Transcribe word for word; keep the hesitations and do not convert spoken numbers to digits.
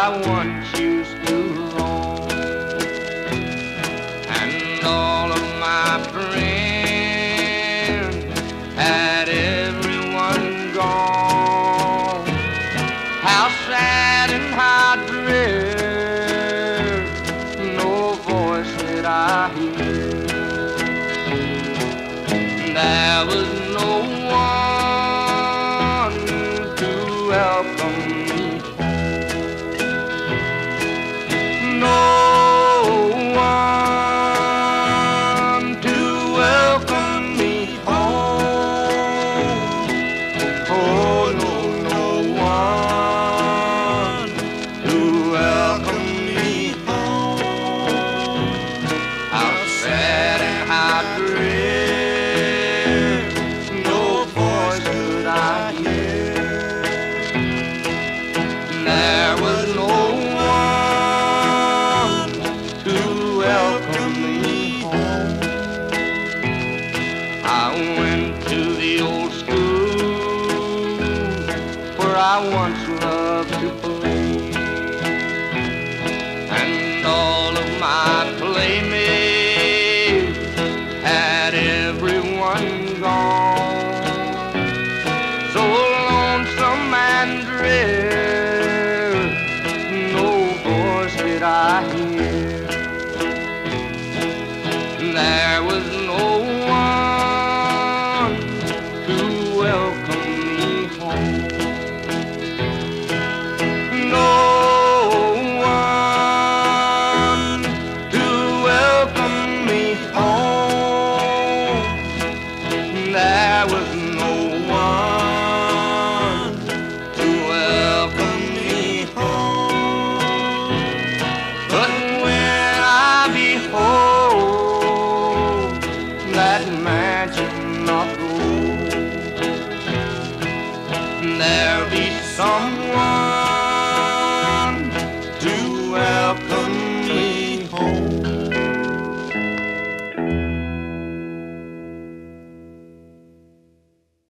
I once used to roam. And all of my friends had everyone gone. How sad and how drear, no voice did I hear. There was no one to welcome me home. No one to welcome me home. Oh, no, no one to welcome me home. How sad and how drear, no voice could I hear. There was no one to welcome me home. I went to the old school where I once loved to play, and all of my playmates had everyone gone. So lonesome and drear, no voice did I hear. There was no one to welcome me home. No one to welcome me home. There was